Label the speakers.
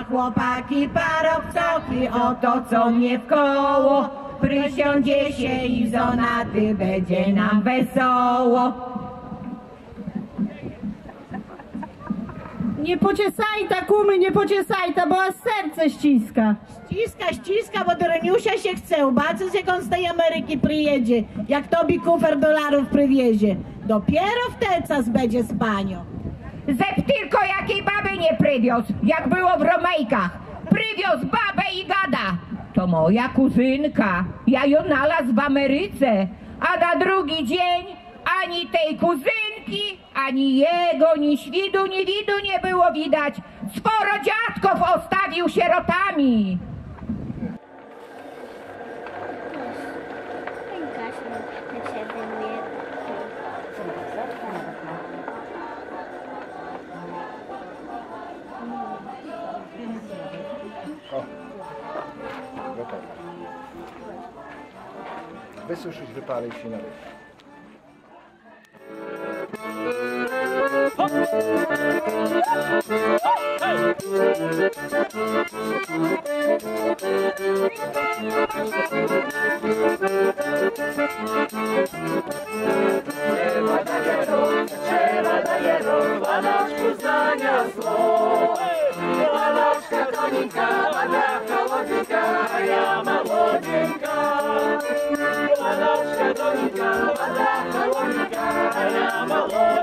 Speaker 1: chłopaki parobcoki otoczą mnie w koło. Przysiądzie się i zonaty, będzie nam wesoło.
Speaker 2: Nie pociesajta, kumy, nie pociesajta, bo aż serce ściska.
Speaker 1: Ściska, bo do Reniusia się chce. Zobaczysz, jak on z tej Ameryki przyjedzie, jak tobie kufer dolarów przywiezie. Dopiero wtedy czas będzie z panią.
Speaker 3: Zep tylko jakiej baby nie przywiózł, jak było w Romejkach. Przywiózł babę i gada. To moja kuzynka, ja ją znalazł w Ameryce. A na drugi dzień ani tej kuzynki, ani jego, ni świdu, ni widu nie było widać. Sporo dziadków ostawił sierotami.
Speaker 4: Wysuszyć, wypalić i naleźć.
Speaker 5: Trzeba daje rok, Banaczku zaniosło. Banaczka tonika, Banaczka łodzinka, a ja mam łodzinka. Banaczka tonika, Banaczka łodzinka, a ja mam łodzinka.